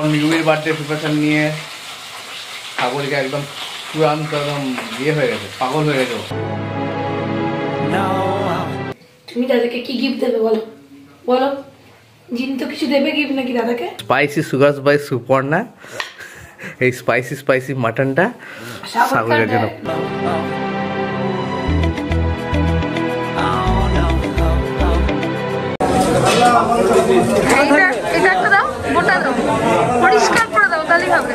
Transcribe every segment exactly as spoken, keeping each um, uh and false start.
ইউবির birthday preparation নিয়ে সাগরিকা একদম চূড়ান্ত একদম ইয়ে হয়ে গেছে, পাগল হয়ে গেছে। তুমি দাদাকে কি গিফট দেবে বলো বলো? জিন তো কিছু দেবে গিফট নাকি দাদাকে? স্পাইসি সুগার বাই সুপর্ণা, এই স্পাইসি স্পাইসি মাটনটা সাগরিকার জন্য। এটা একটা দাও, গোটা দাও, পরিষ্কার করে দাও, তাহলেই হবে।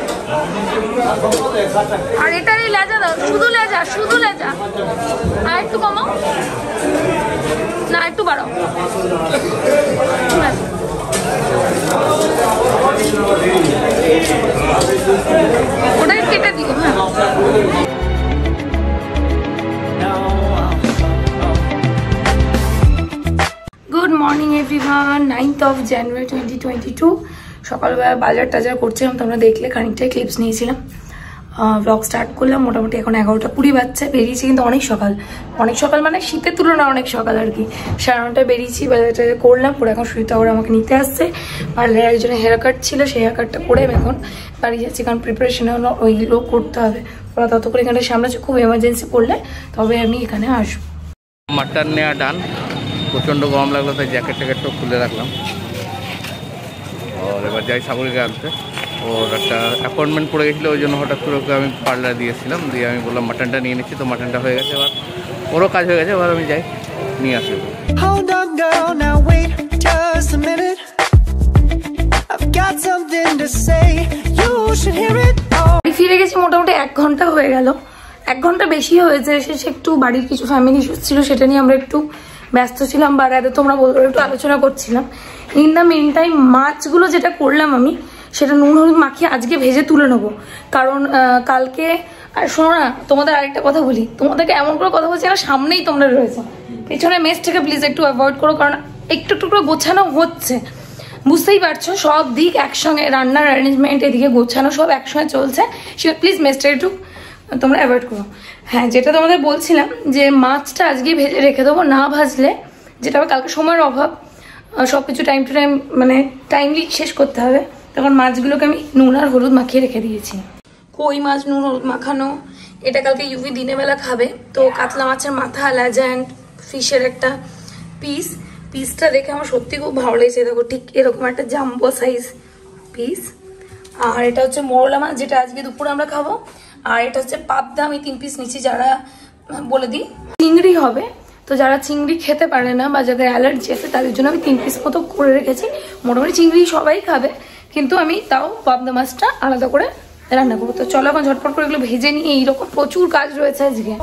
আর এটারই লেজা দাও, শুধু লেজা, শুধু লেজা। আর একটু কমাও না, একটু বাড়াও। ওটাই কেটে দিও। হ্যাঁ, good morning everyone. Ninth of January twenty twenty two সকালবেলা বাজার টাজার করছিলাম, তোমরা দেখলে খানিকটাই ক্লিপস নিয়েছিলাম। ব্লগ স্টার্ট করলাম মোটামুটি এখন এগারোটা কুড়ি বাজছে। বেরিয়েছি কিন্তু অনেক সকাল, অনেক সকাল মানে শীতের তুলনায় অনেক সকাল আর কি। সাড়ে নটায় বেরিয়েছি, বাজার টাজার করলাম, পরে এখন সুইতা ওরা আমাকে নিতে আসছে। পার্লারে একজনের হেয়ার কাট ছিল, সেই হেয়ার কাটটা করে আমি এখন বাড়ি যাচ্ছি, কারণ প্রিপারেশন হলো ওইগুলো করতে হবে। ওরা তত করে এখানে সামলাচ্ছে, খুব এমার্জেন্সি পড়লে তবে আমি এখানে আসবো। মাটন নেওয়া ডান, প্রচণ্ড গরম লাগলো তাই জ্যাকেট ট্যাকেটটা খুলে রাখলাম। আর এবার যাই সাগরিকা আনতে, ওর একটা অ্যাপয়েন্টমেন্ট পড়ে গেছিলো, ওই জন্য হঠাৎ করে ওকে আমি পার্লার দিয়েছিলাম, দিয়ে আমি বললাম মাটনটা নিয়ে নিচ্ছি, তো মাটনটা হয়ে গেছে, এবার ওরও কাজ হয়ে গেছে, এবার আমি যাই নিয়ে আসবো। ফিরে গেছি মোটামুটি এক ঘন্টা হয়ে গেল, এক ঘন্টা বেশি হয়েছে। এসেছে একটু বাড়ির কিছু ফ্যামিলি ইস্যুস ছিল, সেটা নিয়ে আমরা একটু ব্যস্ত ছিলাম, বা রাতে তোমরা বলতে একটু আলোচনা করছিলাম। ইন দ্য মেন টাইম মাছগুলো যেটা করলাম আমি, সেটা নুন হলুদ মাখিয়ে আজকে ভেজে তুলে নেবো, কারণ কালকে। আর শোনো না, তোমাদের আরেকটা কথা বলি, তোমাদেরকে এমন করে কথা বলছি না, সামনেই তোমরা রয়েছে, পেছনে মেস থেকে প্লিজ একটু অ্যাভয়েড করো, কারণ একটু একটু করে গোছানো হচ্ছে, বুঝতেই পারছো, সব দিক একসঙ্গে, রান্নার অ্যারেঞ্জমেন্ট এদিকে গোছানো সব একসঙ্গে চলছে, সে প্লিজ মেসটা একটু তোমরা অ্যাভয়েড করো। হ্যাঁ, যেটা তোমাদের বলছিলাম যে মাছটা আজকে ভেজে রেখে দেবো, না ভাজলে যেটা হবে কালকে সময়ের অভাব, সব কিছু টাইম টু টাইম মানে টাইমলি শেষ করতে হবে, তখন মাছগুলোকে আমি নুন আর হলুদ মাখিয়ে রেখে দিয়েছি। কই মাছ নুন হলুদ মাখানো, এটা কালকে ইউভি দিনের বেলা খাবে, তো কাতলা মাছের মাথা, লেজা অ্যান্ড ফিশের একটা পিস, পিসটা দেখে আমার সত্যি খুব ভালো লেগেছে। দেখো ঠিক এরকম একটা জাম্বো সাইজ পিস। আর এটা হচ্ছে মোরলা মাছ, যেটা আজকে দুপুরে আমরা খাবো। আর এটা হচ্ছে পাবদা, আমি তিন পিস নিচ্ছি, যারা বলে দিই চিংড়ি হবে, তো যারা চিংড়ি খেতে পারে না বা যাদের অ্যালার্জি আছে তাদের জন্য আমি তিন পিস মতো করে রেখেছি। মোটামুটি চিংড়ি সবাই খাবে, কিন্তু আমি তাও পাবদা মাছটা আলাদা করে রান্না করবো। তো চলো এখন ঝটপট করে এগুলো ভেজে নিয়ে, এইরকম প্রচুর কাজ রয়েছে আজকে।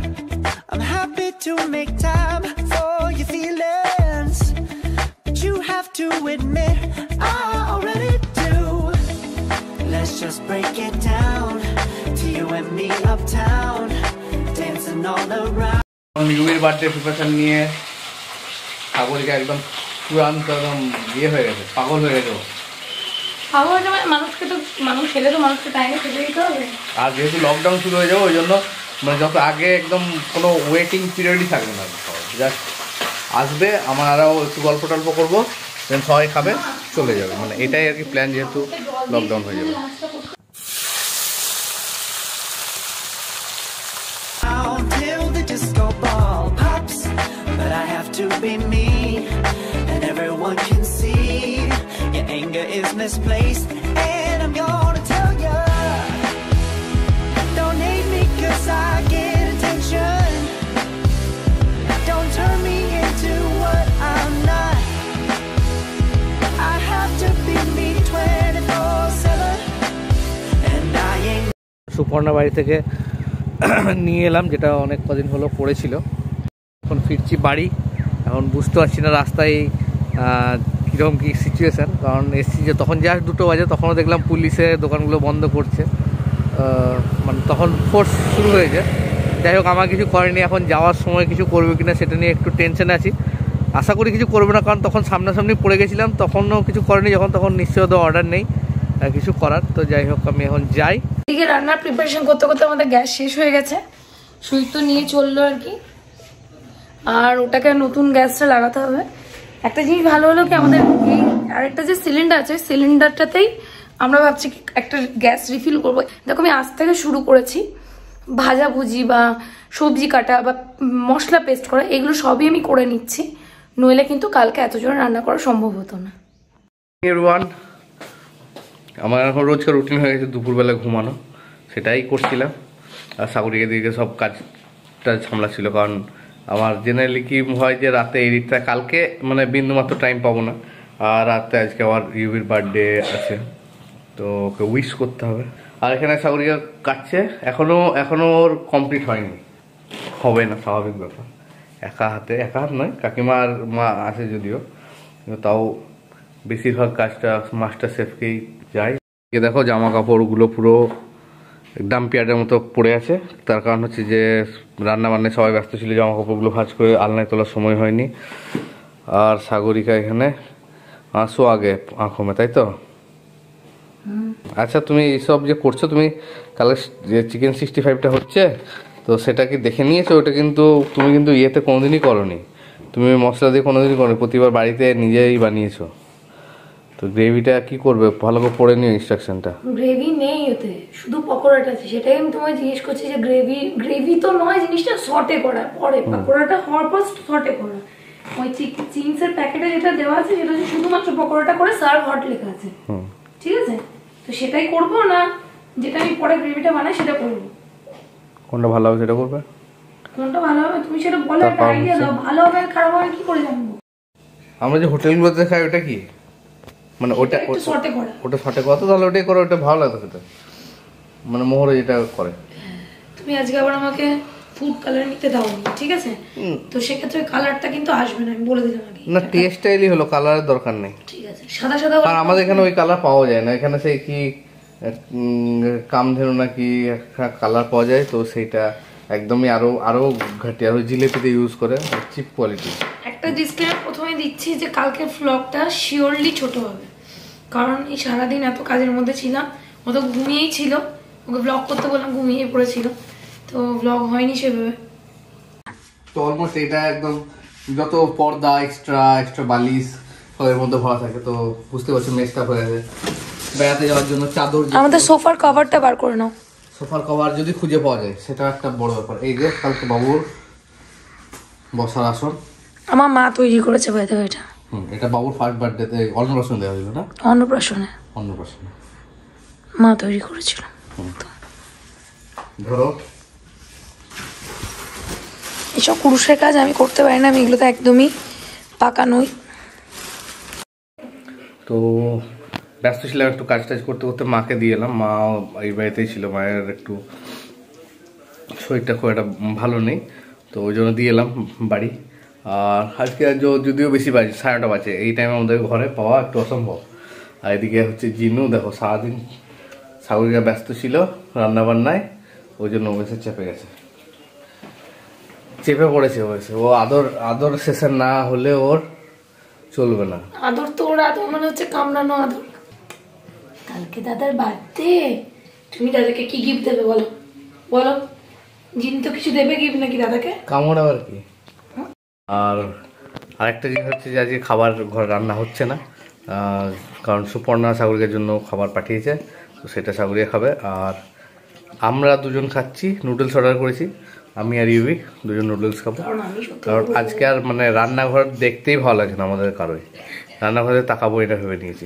Let's just break it down to you and me uptown, dancing all around. ইউবির বার্থডে প্রিপারেশন নিয়ে সাগরিকা একদম চূড়ান্ত একদম ইয়ে হয়ে গেছে, পাগল হয়ে গেছে। পাগল হয়ে যাবে, মানুষকে তো মানুষ খেলে তো মানুষকে টাইমে খেতে দিতে হবে। আর যেহেতু লকডাউন শুরু হয়ে যাবে, ওই জন্য মানে যত আগে একদম কোনো ওয়েটিং পিরিয়ডই থাকবে না, জাস্ট আসবে, আমারাও একটু গল্প টল্প করবো, দেন সবাই খাবে, চলে যাবে, মানে এটাই আর কি প্ল্যান, যেহেতু লকডাউন হয়ে যাবে। Misplaced, and I'm gonna tell you, don't hate me cause I get attention, don't turn me into what I'm not, I have to be me twenty-four seven, and I ain't. Suparna বাড়ি থেকে নিয়ে এলাম, যেটা অনেক কদিন হলো পড়েছিল, এখন ফিরছি বাড়ি। এখন বুঝতে পারছি না রাস্তায় কীরকম কী সিচুয়েশান, কারণ এসছি যে তখন জাস্ট দুটো বাজে, তখনও দেখলাম পুলিশে দোকানগুলো বন্ধ করছে, মানে তখন ফোর্স শুরু হয়েছে। যাই হোক, আমার কিছু করেনি, এখন যাওয়ার সময় কিছু করবে কিনা সেটা নিয়ে একটু টেনশনে আছি। আশা করি কিছু করবে না, কারণ তখন সামনাসামনি পড়ে গেছিলাম, তখনও কিছু করেনি, যখন তখন নিশ্চয় তো অর্ডার নেই কিছু করার। তো যাই হোক, আমি এখন যাই। এদিকে রান্নার প্রিপারেশন করতে করতে আমাদের গ্যাস শেষ হয়ে গেছে, সুইচ তো নিয়ে চললো আর কি, আর ওটাকে নতুন গ্যাসটা লাগাতে হবে। একটা জিনিস ভালো হলো কি, আমাদের এই আরেকটা যে সিলিন্ডার আছে, সিলিন্ডারটাতেই আমরা ভাবছি একটা গ্যাস রিফিল করবো। দেখো আমি আজ থেকে শুরু করেছি ভাজাভুজি বা সবজি কাটা বা মশলা পেস্ট করা, এগুলো সবই আমি করে নিচ্ছি, নইলে কিন্তু কালকে এত জোরে রান্না করা সম্ভব হতো না। এভরিওয়ান, আমার এখন রোজকার রুটিন হয়ে গেছে দুপুরবেলা ঘুমানো, সেটাই করছিলাম। আর সাগরিকে দিকে সব কাজটা সামলাচ্ছিল, কারণ আমার জেনারেলি কি হয় যে রাতে এডিটটা কালকে মানে বিন্দুমাত্র টাইম পাবো না, আর রাতে আজকে আমার ইউবির বার্থডে আছে, তো ওকে উইশ করতে হবে। আর এখানে সাগরিকা কাটছে, এখনও এখনও ওর কমপ্লিট হয়নি, হবে না, স্বাভাবিক ব্যাপার। একা হাতে, একা হাত নয়, কাকিমার মা আছে যদিও, কিন্তু তাও বেশিরভাগ কাজটা মাস্টার শেফকেই যায়। দেখো জামা কাপড়গুলো পুরো ডাম্পিয়ার্ডের মতো পড়ে আছে, তার কারণ হচ্ছে যে রান্না বান্নায় সবাই ব্যস্ত ছিল, জামা কাপড়গুলো ভাঁজ করে আলনায় তোলার সময় হয়নি। আর সাগরিকা এখানে আসো আগে আঁখমে, তাই তো? আচ্ছা, তুমি এইসব যে করছো, তুমি কালকে যে চিকেন সিক্সটি ফাইভটা হচ্ছে, তো সেটা কি দেখে নিয়েছো? ওটা কিন্তু তুমি কিন্তু ইয়েতে কোনোদিনই করোনি, তুমি মশলা দিয়ে কোনোদিনই করোনি, প্রতিবার বাড়িতে নিজেই বানিয়েছো। তো গ্রেভিটা কি করবে, ভালো করে পড়ে নিও ইনস্ট্রাকশনটা। গ্রেভি নেই ওতে, শুধু পকোড়াটা আছে, সেটাই আমি তোমায় জিজ্ঞেস করছি যে গ্রেভি গ্রেভি তো নয়, জিনিসটা সটে করা পরে, পকোড়াটা হওয়ার পর সটে করা। ওই চিংসের প্যাকেটে যেটা দেওয়া আছে সেটা হচ্ছে শুধুমাত্র পকোড়াটা করে সার্ভ হট লেখা আছে, ঠিক আছে? তো সেটাই করবো না, যেটা আমি পরে গ্রেভিটা বানাই সেটা করবো। কোনটা ভালো হবে সেটা করবে? কোনটা ভালো হবে তুমি সেটা বলে একটা আইডিয়া দাও, ভালো হবে খারাপ হবে কি করে জানবো? আমরা যে হোটেলগুলোতে খাই ওটা কি মানে ওটা শর্টে করা, ওটা শর্টে কত, তাহলে ওটাই করো, ওটা ভালো লাগে সেটা, মানে মোহরে যেটা করে। তুমি আজকে আবার আমাকে ফুড কালার নিতে দাওনি, ঠিক আছে? তো সেক্ষেত্রে কালারটা কিন্তু আসবে না, আমি বলে দিলাম আগে। না, টেস্ট স্টাইলই হলো, কালারের দরকার নেই, ঠিক আছে? সাদা সাদা, আর আমাদের এখানে ওই কালার পাওয়া যায় না, এখানে সেই কি কামধেনু নাকি একটা কালার পাওয়া যায়, তো সেইটা একদমই আরো আরো ঘাটি, আরো জিলেপিতে ইউজ করে, চিপ কোয়ালিটি। একটা ডিসক্লেমার প্রথমে দিচ্ছি যে কালকের ভ্লগটা শিওরলি ছোট হবে, কারণ এই সারাদিন এত কাজের মধ্যে ছিলাম, ও তো ঘুমিয়েই ছিল, ওকে ব্লগ করতে বললাম ঘুমিয়ে পড়েছিল, তো ব্লগ হয়নি সেভাবে। তো অলমোস্ট এটা একদম যত পর্দা এক্সট্রা এক্সট্রা বালিশ সবের মধ্যে ভরা থাকে, তো বুঝতে পারছো মেসটা হয়ে গেছে। বেড়াতে যাওয়ার জন্য চাদর, আমাদের সোফার কভারটা বার করে নাও। সোফার কভার যদি খুঁজে পাওয়া যায় সেটা একটা বড় ব্যাপার। এই যে কালকে বাবুর বসার আসন আমার মা তৈরি করেছে, ভাইতে এটা হুম এটা বাবুর ফার্স্ট বার্থডেতে অন্নপ্রাশন দেওয়া হইল না? অন্নপ্রাশনে অন্নপ্রাশনে মা তৈরি করেছিল। ধরো এসব পুরুষের কাজ আমি করতে পারি না, আমি এগুলোতে একদমই পাকা নই। তো ব্যস্ত ছিলাম একটু কাজ টাজ করতে করতে, মাকে দিয়ে এলাম, মা এই বাড়িতেই ছিল, মায়ের একটু শরীরটা খুব একটা ভালো নেই, তো ওই জন্য দিয়ে এলাম বাড়ি। আর আজকে যদিও বেশি বাজে, সাড়ে নটা বাজে, এই টাইমে আমাদের ঘরে পাওয়া একটু অসম্ভব। আর এদিকে হচ্ছে জিনু, দেখো সারাদিন সাগরিকা ব্যস্ত ছিল রান্না বান্নায়, ওই জন্য ওয়েসে চেপে গেছে, চেপে পড়েছে ওয়েসে। ও আদর আদর সেশন না হলে ওর চলবে না। আদর তো ওর আদর মানে হচ্ছে কামড়ানো আদর। কালকে দাদার বার্থডে, তুমি দাদাকে কি গিফট দেবে বলো? বলো, জিন তো কিছু দেবে গিফট নাকি দাদাকে? কামড় আবার কি? আর আরেকটা জিনিস হচ্ছে যে আজকে খাবার ঘরে রান্না হচ্ছে না, কারণ সুপর্ণা সাগরিকার জন্য খাবার পাঠিয়েছে, তো সেটা সাগরিকা খাবে। আর আমরা দুজন খাচ্ছি, নুডলস অর্ডার করেছি, আমি আর ইউবি দুজন নুডলস খাবো, কারণ আজকে আর মানে রান্নাঘর দেখতেই ভালো লাগে না আমাদের কারোই, রান্নাঘরে তাকাবো এটা ভেবে নিয়েছি।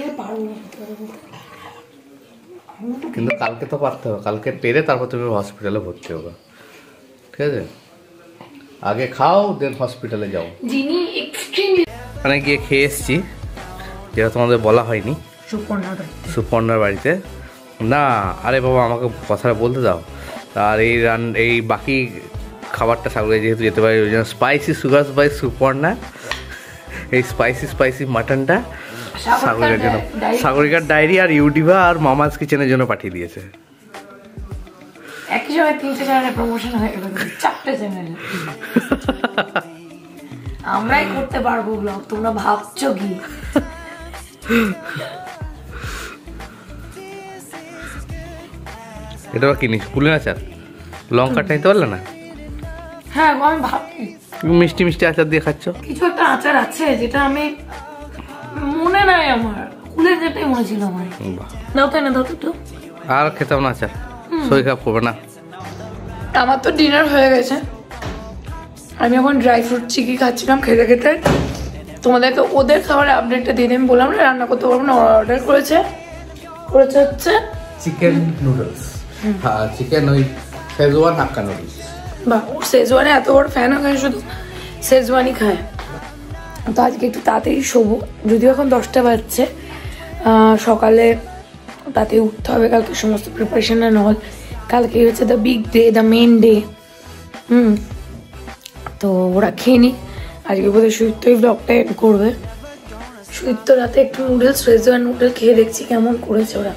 কিন্তু কালকে তো পারতে হবে, কালকে পেরে তারপর তুমি হসপিটালে ভর্তি হবে, ঠিক আছে? আগে খাও দেন হসপিটালে যাও। ওখানে গিয়ে খেয়ে এসছি, যেটা তোমাদের বলা হয়নি, সুপর্ণার বাড়িতে। না আরে বাবা, আমাকে কথাটা বলতে দাও। আর এই রান এই বাকি খাবারটা সাগরে যেহেতু যেতে পারে, ওই জন্য স্পাইসি সুগার বাই সুপর্ণা, এই স্পাইসি স্পাইসি মাটনটা সাগরিকার জন্য, সাগরিকার ডায়েরি আর ইউটিউবে আর মামাজ কিচেনের জন্য পাঠিয়ে দিয়েছে। একই সময় তিনটে চ্যানেলে প্রমোশন হয়ে গেল, চারটে চ্যানেলে। আমরাই করতে পারবো ব্লগ, তোমরা ভাবছো কি? এটা কি নিস কুলে আচার, লঙ্কাটা নিতে পারলে না? হ্যাঁ আমি ভাবছি মিষ্টি মিষ্টি আচার দিয়ে খাচ্ছ। কিছু একটা আচার আছে যেটা আমি মনে নাই আমার, স্কুলের যেটাই মনে ছিল আমার। দাও তাই না, দাও তো একটু। আর খেতাম না আচার, শরীর খারাপ করবে না। আমার তো ডিনার হয়ে গেছে, আমি এখন ড্রাই ফ্রুট চিকি খাচ্ছিলাম খেতে খেতে। তোমাদেরকে ওদের খাবারের আপডেটটা দিয়ে আমি বললাম না রান্না করতে পারবো না, অর্ডার করেছে করেছে হচ্ছে চিকেন নুডলস, হ্যাঁ চিকেন ওই শেজওয়ান হাক্কা নুডলস। বা ও শেজওয়ানে এত বড় ফ্যান হয়, শুধু শেজওয়ানই খায়। তো আজকে একটু তাড়াতাড়ি শোবো, যদিও এখন দশটা বাজছে। সকালে তাড়াতাড়ি উঠতে হবে, কালকে সমস্ত প্রিপারেশন অ্যান্ড অল। কালকে হচ্ছে the big day, the main day. হুম তো ওরা খেয়ে নি, আজকে বোধহয় সুইট তো এই ব্লগটা এড করবে। সুইট তো রাতে একটু নুডলস, রেজওয়ান নুডল খেয়ে দেখছি কেমন করেছে ওরা।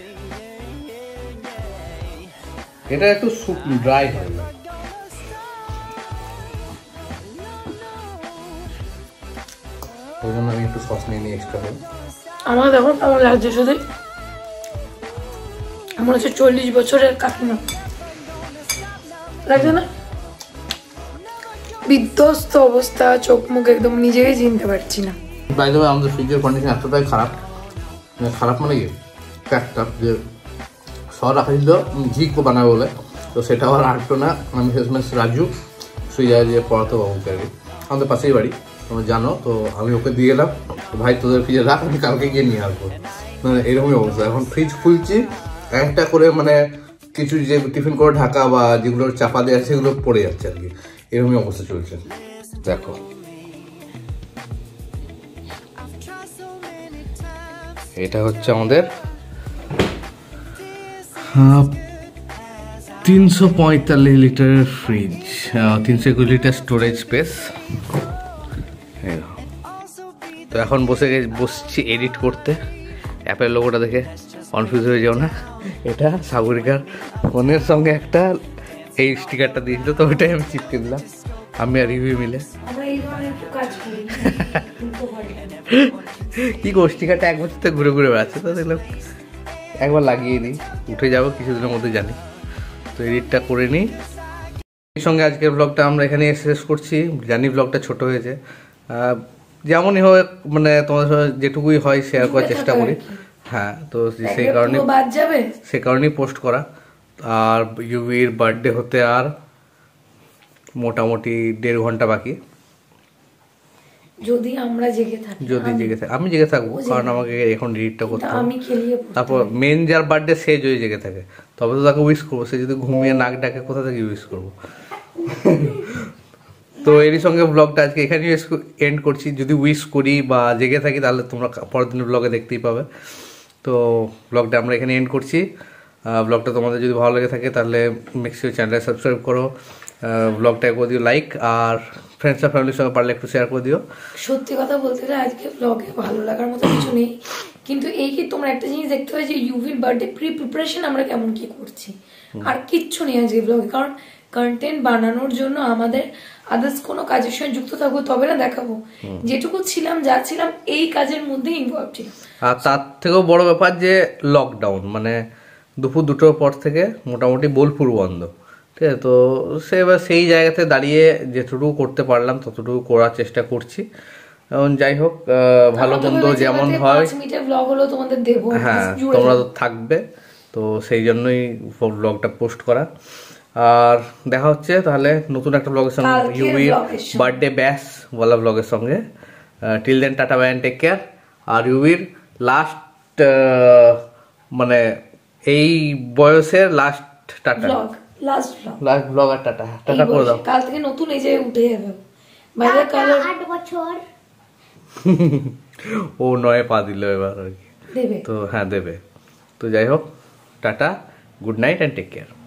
এটা একটু ড্রাই হয়, ওই জন্য আমি একটু সস নিয়ে নিয়ে এক্সট্রা করি। আমার দেখো কেমন লাগছে, শুধু মনে হচ্ছে চল্লিশ বছরের কাকিমা লাগছে না? বিধ্বস্ত অবস্থা, চোখ মুখ একদম নিজেই চিনতে পারছি না। বাই দ্য ওয়ে আমাদের ফ্রিজের কন্ডিশন এতটাই খারাপ, খারাপ মানে কি প্যাকটা যে সর রাখা ছিল ঘি কো বানাবে বলে, তো সেটা আবার আটতো না। আমি শেষমেশ রাজু শুয়ে যায় দিয়ে পড়াতে বাবুকে আর কি, আমাদের পাশেই বাড়ি তোমরা জানো। তো আমি ওকে দিয়ে এলাম, ভাই তোদের ফ্রিজে রাখ, আমি কালকে গিয়ে নিয়ে আসবো। মানে এরকমই অবস্থা। এখন ফ্রিজ খুলছি, একটা করে মানে কিছু যে টিফিন করে ঢাকা বা যেগুলো চাপা দেওয়া আছে সেগুলো পড়ে যাচ্ছে আর কি, এরকমই অবস্থা চলছে। দেখো এটা হচ্ছে আমাদের তিনশো পঁয়তাল্লিশ লিটারের ফ্রিজ, তিনশো একুশ লিটার স্টোরেজ স্পেস। তো এখন বসে বসছি এডিট করতে। অ্যাপের লোগোটা দেখে কনফিউজ হয়ে যাও না, এটা সাগরিকার ফোনের সঙ্গে একটা এই স্টিকারটা দিয়েছিল, তো ওইটাই আমি চিপকে দিলাম, আমি আর রিভিউ মিলে। কি গো স্টিকারটা এক বছর থেকে ঘুরে ঘুরে বেড়াচ্ছে, তো দেখলাম একবার লাগিয়ে নিই, উঠে যাবো কিছুদিনের মধ্যে জানি। তো এডিটটা করে নিই। এই সঙ্গে আজকের ব্লগটা আমরা এখানে শেষ করছি। জানি ব্লগটা ছোট হয়েছে, যেমনই হোক মানে তোমাদের সঙ্গে যেটুকুই হয় শেয়ার করার চেষ্টা করি। হ্যাঁ তো সেই কারণে সেই কারণেই পোস্ট করা। আর ইউভির বার্থডে হতে আর মোটামুটি দেড় ঘন্টা বাকি। যদি আমরা জেগে থাকি, যদি জেগে থাকি আমি জেগে থাকবো, কারণ আমাকে এখন এডিটটা করতে হবে। আমি খেলিয়ে তারপর মেন যার বার্থডে সে যদি জেগে থাকে তবে তো তাকে উইশ করবো, সে যদি ঘুমিয়ে নাক ডাকে কোথা থেকে উইশ করবো। তো এরই সঙ্গে ব্লগটা আজকে এখানেই এন্ড করছি। যদি উইশ করি বা জেগে থাকি তাহলে তোমরা পরের দিনের ব্লগে দেখতেই পাবে। তো ব্লগটা আমরা এখানে এন্ড করছি। ব্লগটা তোমাদের যদি ভালো লেগে থাকে তাহলে মেক শিওর চ্যানেলটা সাবস্ক্রাইব করো, ব্লগটা করে দিও লাইক, আর ফ্রেন্ডস আর ফ্যামিলির সঙ্গে পারলে একটু শেয়ার করে দিও। সত্যি কথা বলতে গেলে আজকে ব্লগে ভালো লাগার মতো কিছু নেই, কিন্তু এই কি তোমরা একটা জিনিস দেখতে পাই যে ইউভির বার্থডে প্রি প্রিপারেশন আমরা কেমন কি করছি, আর কিচ্ছু নেই আজকে ব্লগে। কারণ কন্টেন্ট বানানোর জন্য আমাদের আদার্স কোনো কাজের সঙ্গে যুক্ত থাকবো তবে না দেখাবো। যেটুকু ছিলাম যা ছিলাম এই কাজের মধ্যেই ইনভলভ ছিলাম। আর তার থেকেও বড় ব্যাপার যে লকডাউন, মানে দুপুর দুটোর পর থেকে মোটামুটি বোলপুর বন্ধ, ঠিক আছে। তো সে এবার সেই জায়গাতে দাঁড়িয়ে যেটুকু করতে পারলাম ততটুকু করার চেষ্টা করছি। এখন যাই হোক, ভালো মন্দ যেমন হয় হ্যাঁ তোমরা তো থাকবে, তো সেই জন্যই ব্লগটা পোস্ট করা। আর দেখা হচ্ছে তাহলে নতুন একটা ব্লগের সঙ্গে, ইউভির বার্থডে ব্যাশ বলা ব্লগের সঙ্গে। Till then tata bye take care. আর ইউভির লাস্ট মানে এই বয়সের last tata, last blog last blog আর টাটা টাটা করে দাও। কাল থেকে নতুন এই যে উঠে যাবে বাইরে কালার আট বছর ও নয় পা দিল এবার আর কি দেবে, তো হ্যাঁ দেবে। তো যাই হোক, tata, good night and take care.